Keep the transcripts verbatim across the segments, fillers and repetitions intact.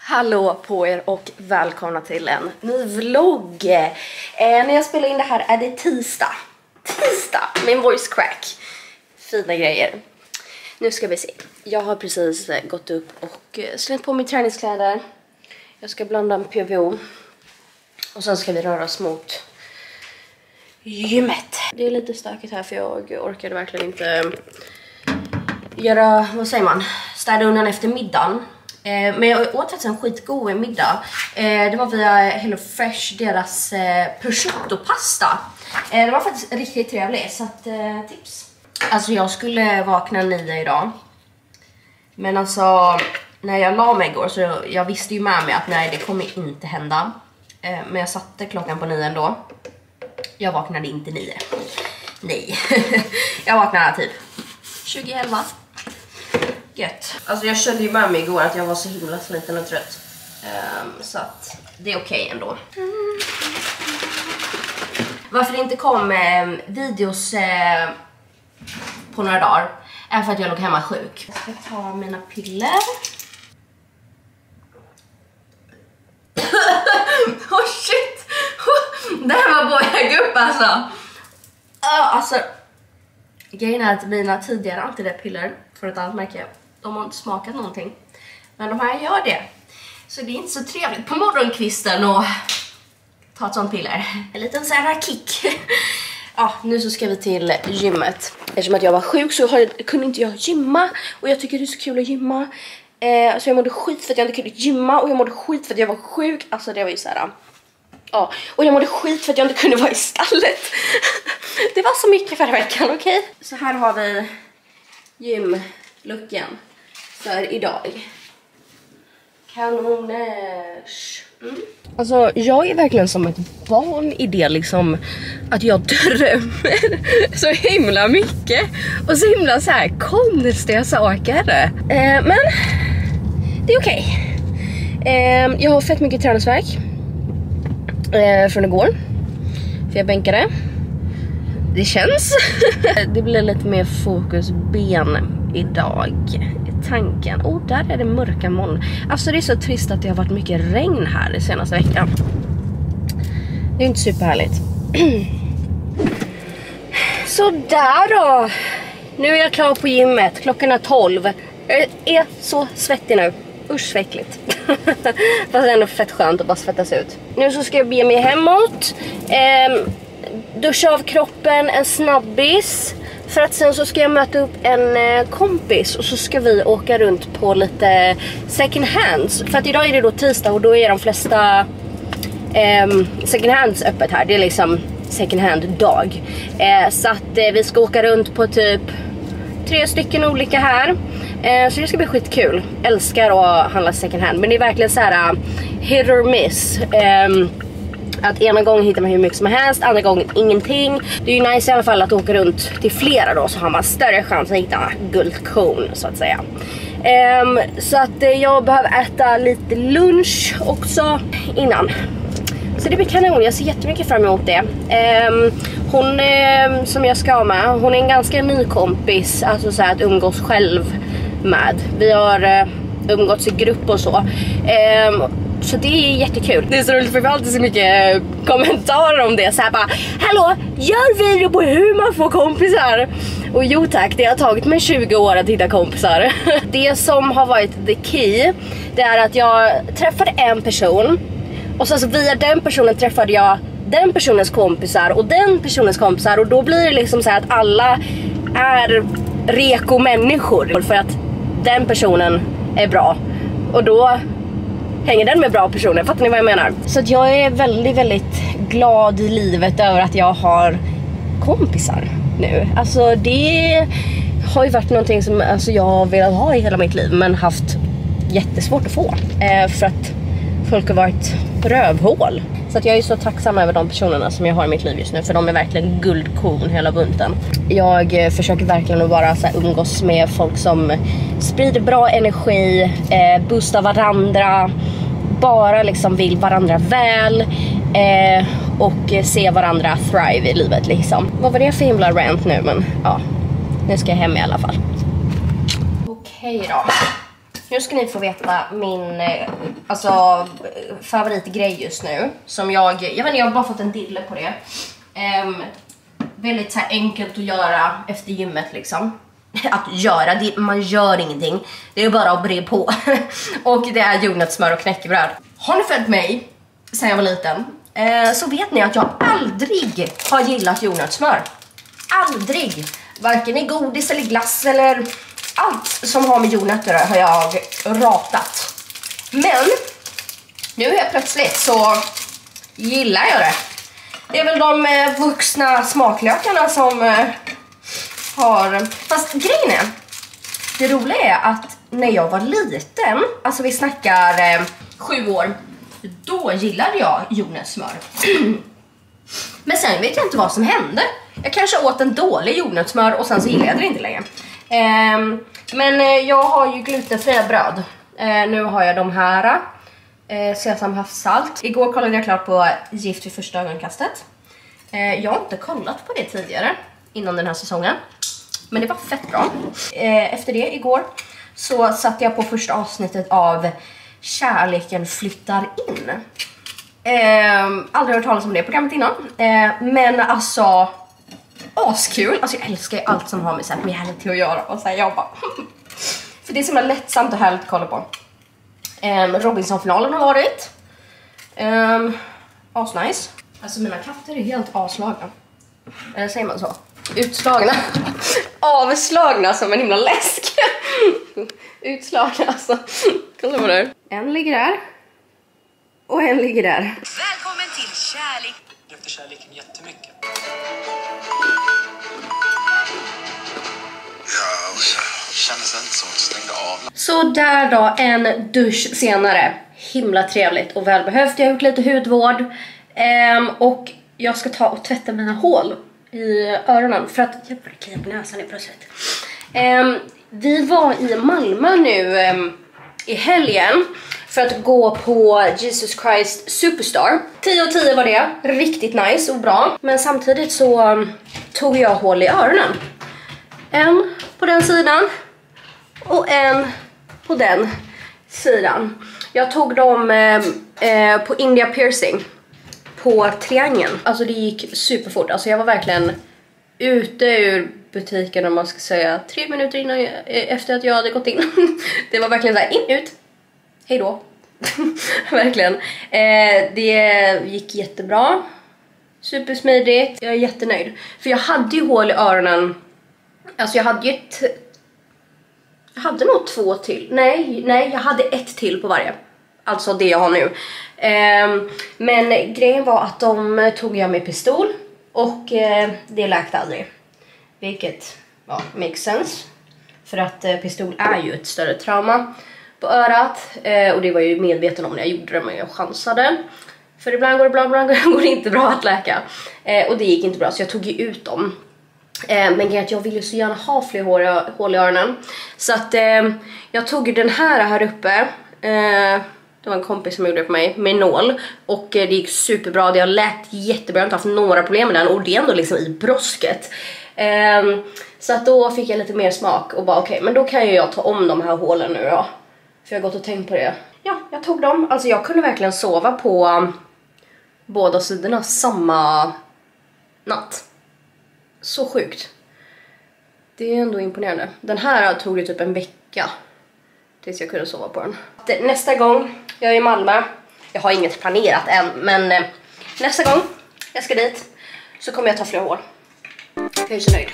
Hallå på er och välkomna till en ny vlogg. eh, När jag spelar in det här är det tisdag. Tisdag, min voice crack. Fina grejer. Nu ska vi se. Jag har precis gått upp och slängt på mina träningskläder. Jag ska blanda en P V O. Och sen ska vi röra oss mot gymmet. Det är lite stökigt här för jag orkade verkligen inte göra, vad säger man, städa undan efter middagen. Eh, men jag åt faktiskt en skitgod middag. Eh, det var via Hello Fresh, deras eh, prosciutto-pasta. Eh, det var faktiskt riktigt trevligt, så att, eh, tips. Alltså jag skulle vakna nio idag. Men alltså, när jag la mig igår så jag, jag visste ju med mig att nej, det kommer inte hända. Eh, men jag satte klockan på nio ändå. Jag vaknade inte nio. Nej. Jag vaknade typ tjugo elva. Gött. Alltså jag kände ju med mig igår att jag var så himla sliten och trött. Um, så att det är okej okay ändå. Mm. Varför det inte kom eh, videos eh, på några dagar är för att jag låg hemma sjuk. Jag ska ta mina piller. Oh shit! Det här var på väg upp alltså. Uh, alltså grejen är att mina tidigare antidepiller för ett annat märke, de har inte smakat någonting. Men de här gör det. Så det är inte så trevligt på morgonkvisten och ta ett sånt piller. En liten så här kick. Ja, nu så ska vi till gymmet. Eftersom att jag var sjuk så har jag, kunde inte jag gymma. Och jag tycker det är så kul att gymma. Eh, så jag mådde skit för att jag inte kunde gymma. Och jag mådde skit för att jag var sjuk. Alltså det var ju så här. Ja, och jag mådde skit för att jag inte kunde vara i stallet. Det var så mycket förra veckan, okej? Okay? Så här har vi gymluckan för idag. Kanoners. Mm. Alltså jag är verkligen som ett barn i det liksom att jag drömmer så himla mycket och så himla så här konstiga saker. Eh, men det är okej. Okay. Eh, jag har fett mycket träningsvärk eh, från igår. För jag bänkade. Det känns. Det blir lite mer fokus ben idag. Tanken. Oh, där är det mörka moln. Alltså det är så trist att det har varit mycket regn här i senaste veckan. Det är inte superhärligt. Så där då. Nu är jag klar på gymmet. Klockan är tolv. Jag är så svettig nu. Usch, svettigt. Fast det är ändå fett skönt att bara svettas ut. Nu så ska jag be mig hemåt. Ehm, duscha av kroppen, en snabbis. För att sen så ska jag möta upp en eh, kompis och så ska vi åka runt på lite second hands. För att idag är det då tisdag och då är de flesta eh, second hands öppet här. Det är liksom second hand dag. Eh, så att eh, vi ska åka runt på typ tre stycken olika här. Eh, så det ska bli skitkul. Älskar att handla second hand. Men det är verkligen så här uh, hit or miss. Eh, Att ena gången hittar man hur mycket som helst, andra gången ingenting. Det är ju nice i alla fall att åka runt till flera då, så har man större chans att hitta guldkorn så att säga. Um, så att uh, jag behöver äta lite lunch också innan. Så det blir kanon, jag ser jättemycket fram emot det. Um, hon um, som jag ska ha med, hon är en ganska ny kompis, alltså så här att umgås själv med. Vi har uh, umgåtts i grupp och så. Um, Så det är jättekul. Det är så roligt för vi har alltid så mycket kommentarer om det. Så här bara, hallå, gör video på hur man får kompisar. Och jo tack, det har tagit mig tjugo år att hitta kompisar. Det som har varit the key, det är att jag träffade en person. Och så, så via den personen träffade jag den personens kompisar och den personens kompisar. Och då blir det liksom så här att alla är reko människor. För att den personen är bra. Och då hänger den med bra personer, fattar ni vad jag menar? Så att jag är väldigt, väldigt glad i livet över att jag har kompisar nu. Alltså det har ju varit någonting som alltså, jag har velat ha i hela mitt liv, men haft jättesvårt att få. Eh, för att folk har varit rövhål. Så att jag är så tacksam över de personerna som jag har i mitt liv just nu, för de är verkligen guldkorn hela bunten. Jag eh, försöker verkligen att bara så här, umgås med folk som sprider bra energi, eh, boostar varandra, bara liksom vill varandra väl eh, och se varandra thrive i livet liksom. Vad var det för himla rant nu, men ja, nu ska jag hem i alla fall. Okej då. Nu ska ni få veta min alltså, favoritgrej just nu. Som jag, jag vet inte, jag har bara fått en dille på det. Um, väldigt så här enkelt att göra efter gymmet liksom. Att göra, det, man gör ingenting. Det är bara att bre på. Och det är jordnötssmör och knäckebröd. Har ni följt mig sedan jag var liten eh, så vet ni att jag aldrig har gillat jordnötssmör. Aldrig. Varken i godis eller glass eller allt som har med jordnötter har jag ratat. Men nu är plötsligt så gillar jag det. Det är väl de eh, vuxna smaklökarna som eh, har... Fast grejen är, det roliga är att när jag var liten, alltså vi snackar eh, sju år, då gillade jag jordnötssmör. Men sen vet jag inte vad som hände. Jag kanske åt en dålig jordnötssmör och sen så gillade jag det inte längre. Eh, men eh, jag har ju glutenfria bröd. Eh, nu har jag de här. Eh, sesamhavssalt. Igår kollade jag klart på Gift vid första ögonkastet. Eh, jag har inte kollat på det tidigare innan den här säsongen. Men det var fett bra. Eh, efter det igår så satte jag på första avsnittet av Kärleken flyttar in. Eh, aldrig hört talas om det programmet innan. Eh, men alltså, askul. Alltså jag älskar allt som har med, så här, med reality att göra. Och så här, jag bara... För det är så himla lättsamt och härligt att kolla på. Eh, Robinson-finalen har varit. Eh, asnice. Alltså mina katter är helt avslagna. Eller säger man så? Utslagna. Avslagna som en himla läsk. Utslagna alltså. Kolla på det. En ligger där. Och en ligger där. Välkommen till kärlek. Efter kärleken jättemycket. Ja, kändes inte som att stängde av. Så där då, en dusch senare. Himla trevligt och välbehövt. Jag har gjort lite hudvård. Ehm, och jag ska ta och tvätta mina hål i öronen. För att jag börjar kia på näsan nu plötsligt. Ehm, vi var i Malmö nu ehm, i helgen. För att gå på Jesus Christ Superstar. tio av tio var det. Riktigt nice och bra. Men samtidigt så um, tog jag hål i öronen. En på den sidan. Och en på den sidan. Jag tog dem eh, eh, på India Piercing. På triangeln. Alltså det gick superfort. Alltså jag var verkligen ute ur butiken, om man ska säga, tre minuter innan jag, efter att jag hade gått in. Det var verkligen så här, in, ut. Hej då. Verkligen. Eh, det gick jättebra. Supersmidigt. Jag är jättenöjd. För jag hade ju hål i öronen. Alltså jag hade ju ett... Jag hade nog två till. Nej, nej, jag hade ett till på varje. Alltså det jag har nu. Eh, men grejen var att de tog jag med pistol. Och eh, det läkte aldrig. Vilket, ja, makes sense. För att eh, pistol är ju ett större trauma på örat. Eh, och det var jag ju medveten om när jag gjorde det, men jag chansade. För ibland går det bra, ibland går det inte bra att läka. Eh, och det gick inte bra, så jag tog ju ut dem. Eh, men jag, jag ville ju så gärna ha fler hål, hål i öronen. Så att eh, jag tog den här här uppe. Eh, det var en kompis som gjorde det på mig med nål. Och eh, det gick superbra, det har läkt jättebra. Jag har inte haft några problem med den. Och det är ändå liksom i brosket. Eh, så att då fick jag lite mer smak. Och bara okej, okay, men då kan ju jag ta om de här hålen nu då. För jag har gått och tänkt på det. Ja, jag tog dem. Alltså jag kunde verkligen sova på um, båda sidorna samma natt. Så sjukt. Det är ändå imponerande. Den här tog det typ en vecka tills jag kunde sova på den. Nästa gång jag är i Malmö, jag har inget planerat än, men eh, nästa gång jag ska dit så kommer jag ta fler hål. Jag är så nöjd.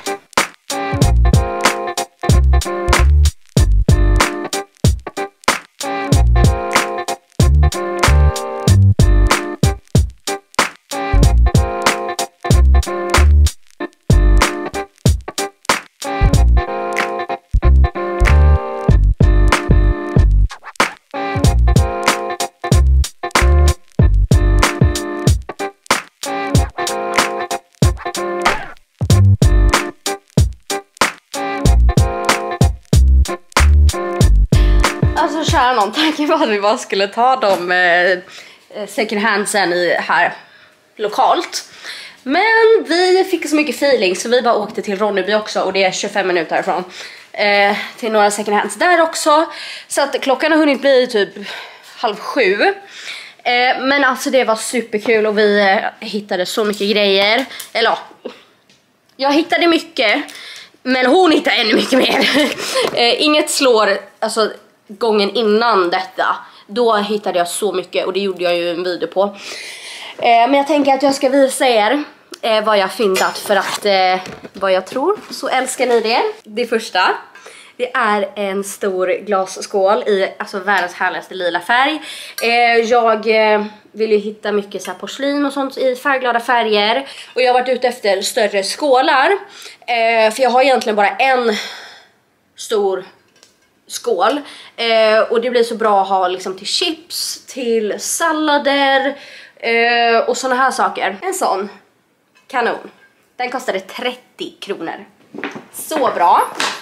Alltså kära någon, tanken var att vi bara skulle ta dem eh, second handsen i här lokalt. Men vi fick så mycket feeling så vi bara åkte till Ronneby också, och det är tjugofem minuter härifrån. eh, till några second hands där också. Så att klockan har hunnit bli typ halv sju. Eh, men alltså det var superkul och vi eh, hittade så mycket grejer. Eller ja, jag hittade mycket, men hon hittade ännu mycket mer. eh, inget slår alltså gången innan detta. Då hittade jag så mycket och det gjorde jag ju en video på. Eh, men jag tänker att jag ska visa er eh, vad jag fyndat, för att eh, vad jag tror så älskar ni det. Det första, det är en stor glasskål i alltså världens härligaste lila färg. Eh, jag eh, vill ju hitta mycket så här porslin och sånt i färgglada färger. Och jag har varit ute efter större skålar. Eh, för jag har egentligen bara en stor skål. Eh, och det blir så bra att ha liksom till chips, till sallader eh, och såna här saker. En sån kanon. Den kostade trettio kronor. Så bra.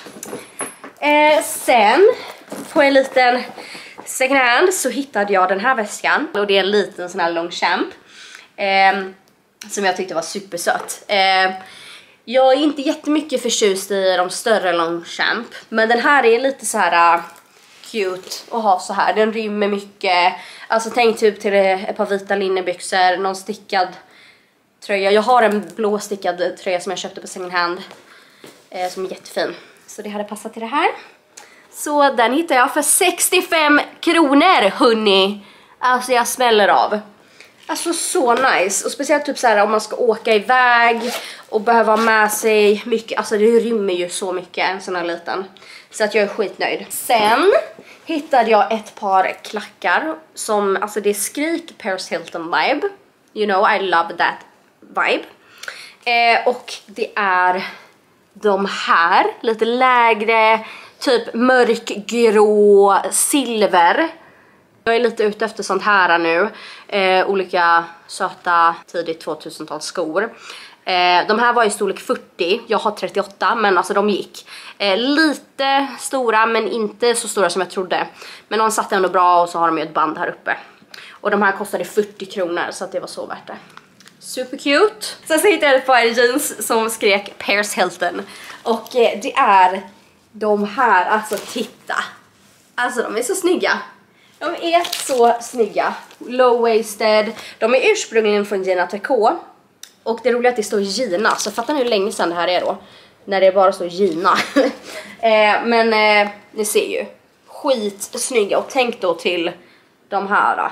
Eh, sen på en liten second hand så hittade jag den här väskan. Och det är en liten sån här Longchamp. Eh, som jag tyckte var supersött. Eh, jag är inte jättemycket förtjust i de större Longchamp. Men den här är lite så här uh, cute att ha så här. Den rymmer mycket. Alltså tänk typ till ett par vita linnebyxor. Någon stickad tröja. Jag har en blå stickad tröja som jag köpte på second hand. Eh, som är jättefin. Så det hade passat till det här. Så den hittade jag för sextiofem kronor, hörni. Alltså jag smäller av. Alltså så nice. Och speciellt typ så här om man ska åka iväg och behöva ha med sig mycket. Alltså det rymmer ju så mycket, en sån här liten. Så att jag är skitnöjd. Sen hittade jag ett par klackar som, alltså det är skrik Paris Hilton vibe. You know, I love that vibe. Eh, och det är de här, lite lägre, typ mörkgrå silver. Jag är lite ute efter sånt här nu. Eh, olika söta tidigt tvåtusentals skor. Eh, de här var i storlek fyrtio. Jag har trettioåtta, men alltså de gick. Eh, lite stora, men inte så stora som jag trodde. Men de satt ändå bra och så har de ju ett band här uppe. Och de här kostade fyrtio kronor, så att det var så värt det. Super cute. Sen så hittade jag ett par jeans som skrek Paris Hilton. Och eh, det är de här, alltså titta. Alltså de är så snygga. De är så snygga. Low-waisted. De är ursprungligen från Gina Tricot. Och det roliga är att det står Gina. Så fattar ni hur länge sedan det här är då? När det bara står Gina. eh, men eh, ni ser ju. Skitsnygga. Och tänk då till de här.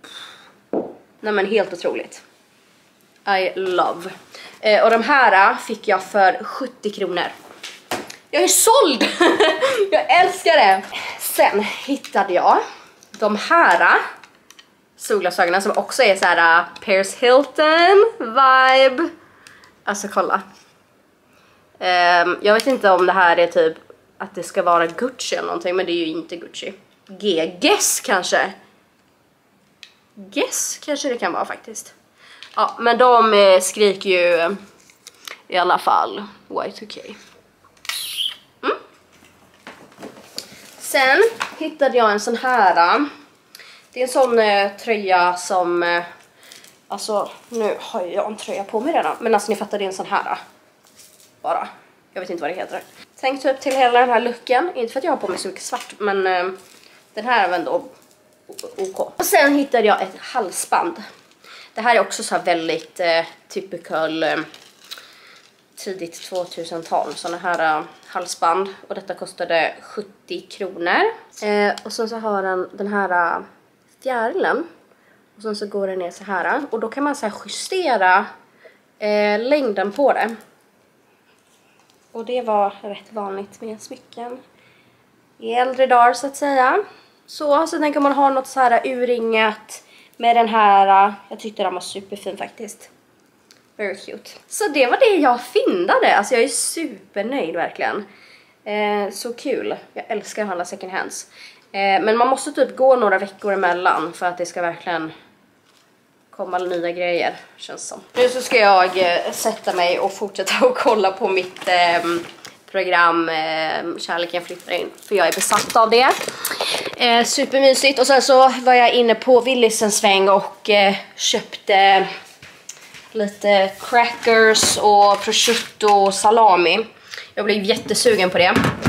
Nej men helt otroligt. I love. Eh, och de här fick jag för sjuttio kronor. Jag är såld! Jag älskar det! Sen hittade jag de här solglasögonen som också är så här Paris Hilton vibe. Alltså kolla. Um, jag vet inte om det här är typ att det ska vara Gucci eller någonting, men det är ju inte Gucci. G. Guess kanske. Guess kanske det kan vara faktiskt. Ja, men de eh, skriker ju i alla fall Y two K. Mm. Sen hittade jag en sån här. Det är en sån eh, tröja som eh, alltså nu har jag en tröja på mig redan, men alltså ni fattar, det är en sån här bara. Jag vet inte vad det heter. Tänk typ till hela den här looken, inte för att jag har på mig så mycket svart, men eh, den här är ändå OK. Och sen hittade jag ett halsband. Det här är också så här väldigt eh, typical eh, tidigt tvåtusental, såna här uh, halsband, och detta kostade sjuttio kronor. Eh, och sen så har den den här uh, fjärilen, och sen så går den ner så här, och då kan man så här justera eh, längden på det. Och det var rätt vanligt med smycken i äldre dagar så att säga. Så så tänker man ha något så här urringat med den här. Jag tyckte den var superfin faktiskt. Very cute. Så det var det jag fyndade. Alltså jag är supernöjd verkligen. Eh, så kul. Jag älskar att handla second hands. Eh, men man måste typ gå några veckor emellan för att det ska verkligen komma nya grejer, känns som. Nu så ska jag eh, sätta mig och fortsätta att kolla på mitt eh, program eh, Kärleken flyttar in. För jag är besatt av det. Eh, supermysigt. Och sen så var jag inne på Willys en sväng och eh, köpte lite crackers och prosciutto och salami. Jag blev jättesugen på det.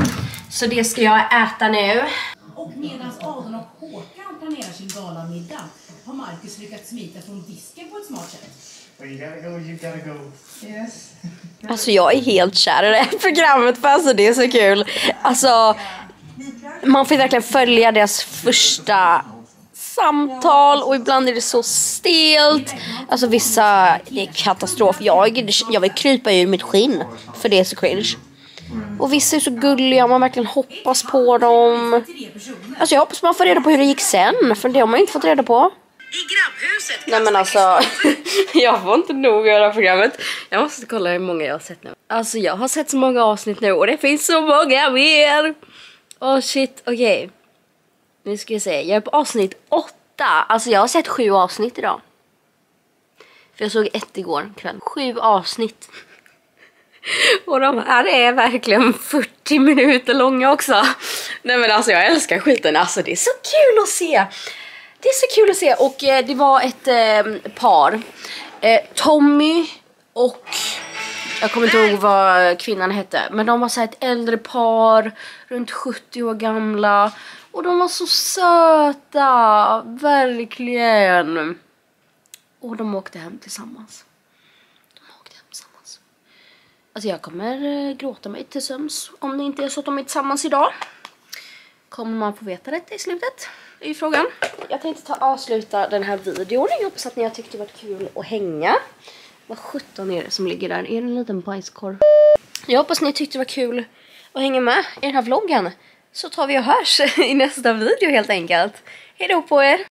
Så det ska jag äta nu. Och medan Adam och Håkan planerar sin galamiddag har Marcus lyckats smita från disken på ett smart sätt. You gotta go, you gotta go. Yes. Alltså jag är helt kär i det här programmet för alltså det är så kul. Alltså man får verkligen följa deras första samtal och ibland är det så stelt. Alltså vissa är katastrof. Jag, jag vill krypa ur mitt skinn för det är så cringe. Och vissa är så gulliga, man verkligen hoppas på dem. Alltså jag hoppas man får reda på hur det gick sen, för det har man inte fått reda på. I grabbhuset. Nej men alltså, jag får inte nog göra programmet. Jag måste kolla hur många jag har sett nu. Alltså jag har sett så många avsnitt nu och det finns så många mer. Åh oh, shit, okej. Okay. Nu ska jag se, jag är på avsnitt åtta. Alltså jag har sett sju avsnitt idag. För jag såg ett igår kväll. Sju avsnitt. Och de här är verkligen fyrtio minuter långa också. Nej men alltså jag älskar skiten. Alltså det är så kul att se. Det är så kul att se. Och eh, det var ett eh, par. Eh, Tommy och... Jag kommer inte ihåg vad kvinnan hette. Men de var så här ett äldre par. Runt sjuttio år gamla. Och de var så söta. Verkligen. Och de åkte hem tillsammans. De åkte hem tillsammans. Alltså jag kommer gråta mig till sömns. Om det inte är så att de är tillsammans idag. Kommer man få veta det i slutet? Det är ju frågan. Jag tänkte ta avsluta den här videon. Jag hoppas att ni har tyckt det varit kul att hänga. Vad sjutton är det som ligger där? Är det en liten bajskorv? Jag hoppas ni tyckte det var kul att hänga med i den här vloggen. Så tar vi och hörs i nästa video helt enkelt. Hej då på er!